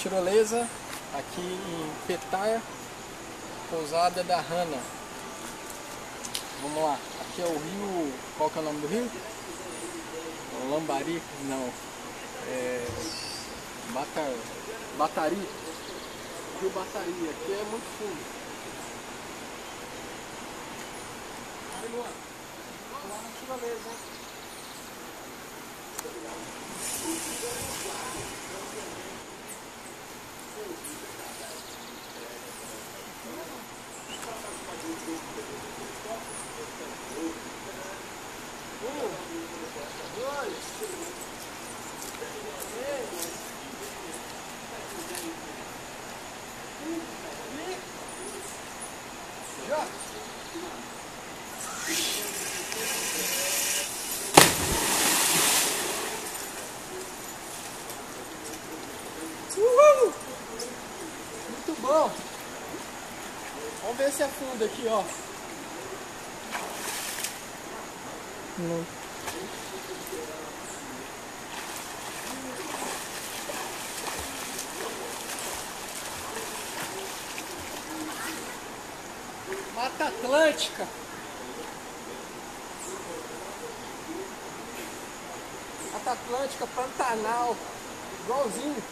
tirolesa aqui em Petaia, pousada da Rana. Vamos lá, aqui é o rio, qual que é o nome do rio? Lambari? Não, Batari, rio Batari, aqui é muito fundo. Aí, Luan, vamos lá na tirolesa, hein? Uhul! Muito bom! Vamos ver se afunda aqui, ó. Não. Mata Atlântica. Mata Atlântica, Pantanal, igualzinho.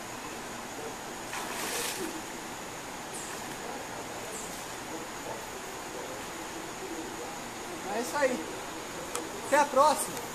É isso aí. Até a próxima.